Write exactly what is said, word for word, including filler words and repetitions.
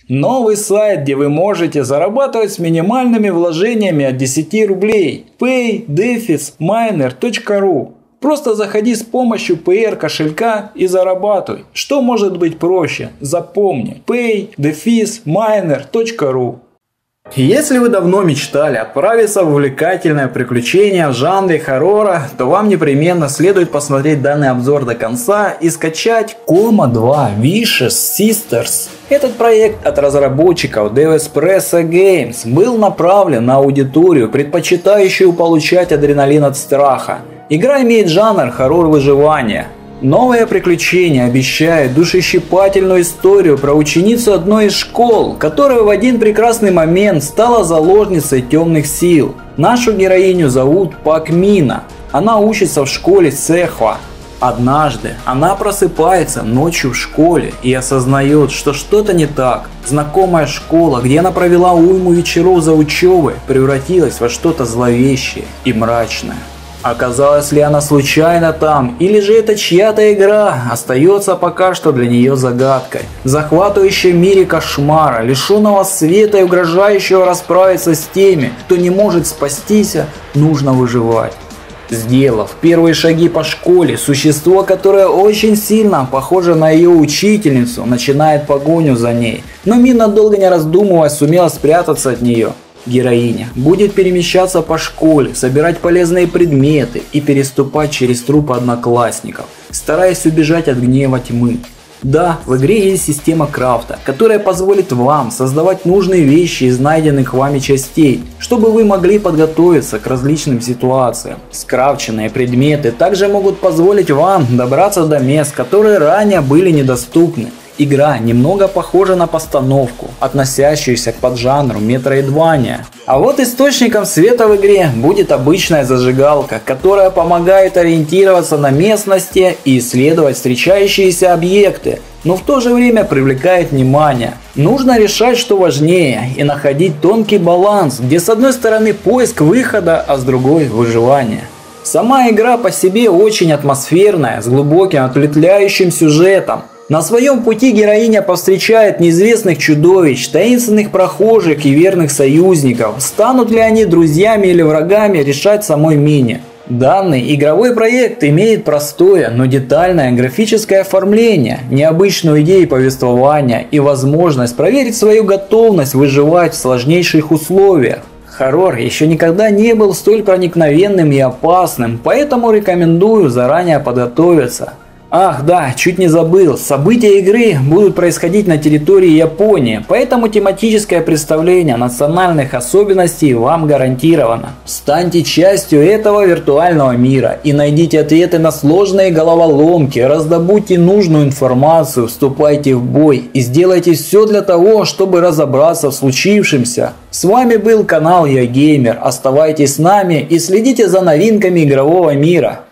Новый сайт, где вы можете зарабатывать с минимальными вложениями от десяти рублей. пэй дефис майнер точка ру. Просто заходи с помощью пэ эр кошелька и зарабатывай. Что может быть проще? Запомни. пэй дефис майнер точка ру. Если вы давно мечтали отправиться в увлекательное приключение в жанре хоррора, то вам непременно следует посмотреть данный обзор до конца и скачать Кома два Vicious Sisters. Этот проект от разработчиков Dev Espresso Games был направлен на аудиторию, предпочитающую получать адреналин от страха. Игра имеет жанр хоррор выживания. Новое приключение обещает душещипательную историю про ученицу одной из школ, которая в один прекрасный момент стала заложницей темных сил. Нашу героиню зовут Пак Мина. Она учится в школе Сэхва. Однажды она просыпается ночью в школе и осознает, что что-то не так. Знакомая школа, где она провела уйму вечеров за учебой, превратилась во что-то зловещее и мрачное. Оказалась ли она случайно там, или же это чья-то игра, остается пока что для нее загадкой. В захватывающем мире кошмара, лишенного света и угрожающего расправиться с теми, кто не может спастись, нужно выживать. Сделав первые шаги по школе, существо, которое очень сильно похоже на ее учительницу, начинает погоню за ней, но Мина, долго не раздумывая, сумела спрятаться от нее. Героиня будет перемещаться по школе, собирать полезные предметы и переступать через трупы одноклассников, стараясь убежать от гнева тьмы. Да, в игре есть система крафта, которая позволит вам создавать нужные вещи из найденных вами частей, чтобы вы могли подготовиться к различным ситуациям. Скрафченные предметы также могут позволить вам добраться до мест, которые ранее были недоступны. Игра немного похожа на постановку, относящуюся к поджанру Metroidvania. А вот источником света в игре будет обычная зажигалка, которая помогает ориентироваться на местности и исследовать встречающиеся объекты, но в то же время привлекает внимание. Нужно решать, что важнее, и находить тонкий баланс, где с одной стороны поиск выхода, а с другой выживание. Сама игра по себе очень атмосферная, с глубоким отвлекающим сюжетом. На своем пути героиня повстречает неизвестных чудовищ, таинственных прохожих и верных союзников. Станут ли они друзьями или врагами, решать самой Мине. Данный игровой проект имеет простое, но детальное графическое оформление, необычную идею повествования и возможность проверить свою готовность выживать в сложнейших условиях. Хоррор еще никогда не был столь проникновенным и опасным, поэтому рекомендую заранее подготовиться. Ах да, чуть не забыл, события игры будут происходить на территории Японии, поэтому тематическое представление национальных особенностей вам гарантировано. Станьте частью этого виртуального мира и найдите ответы на сложные головоломки, раздобудьте нужную информацию, вступайте в бой и сделайте все для того, чтобы разобраться в случившемся. С вами был канал Я Геймер, оставайтесь с нами и следите за новинками игрового мира.